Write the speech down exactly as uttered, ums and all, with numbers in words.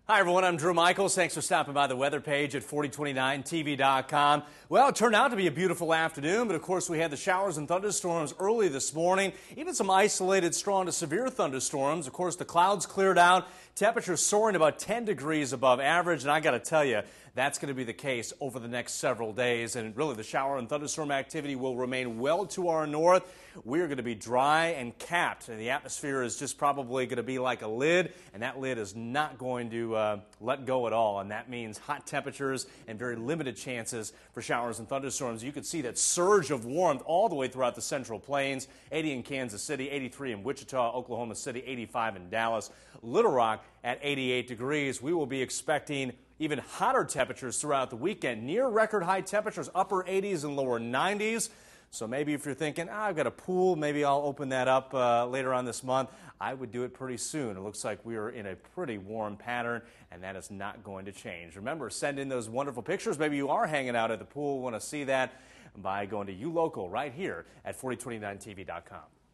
Hi, everyone. I'm Drew Michaels. Thanks for stopping by the weather page at forty twenty-nine T V dot com. Well, it turned out to be a beautiful afternoon, but of course we had the showers and thunderstorms early this morning, even some isolated strong to severe thunderstorms. Of course, the clouds cleared out, temperatures soaring about ten degrees above average, and I got to tell you, that's going to be the case over the next several days, and really the shower and thunderstorm activity will remain well to our north. We're going to be dry and capped, and the atmosphere is just probably going to be like a lid, and that lid is not going to uh, let go at all, and that means hot temperatures and very limited chances for showers and thunderstorms. You could see that surge of warmth all the way throughout the Central Plains, eighty in Kansas City, eighty-three in Wichita, Oklahoma City, eighty-five in Dallas, Little Rock at eighty-eight degrees. We will be expecting even hotter temperatures throughout the weekend, near record high temperatures, upper eighties and lower nineties. So maybe if you're thinking, ah, I've got a pool, maybe I'll open that up uh, later on this month, I would do it pretty soon. It looks like we are in a pretty warm pattern, and that is not going to change. Remember, send in those wonderful pictures. Maybe you are hanging out at the pool, want to see that by going to U Local right here at forty twenty-nine T V dot com.